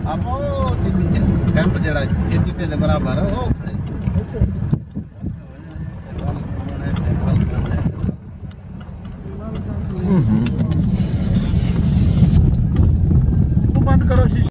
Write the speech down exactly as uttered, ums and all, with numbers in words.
ਆਪਾਂ ਉਹ ਕੈਂਪ ਜਿਹੜਾ ਇਹ ਚਿੱਟੇ ਦੇ ਬਰਾਬਰ ਉਹ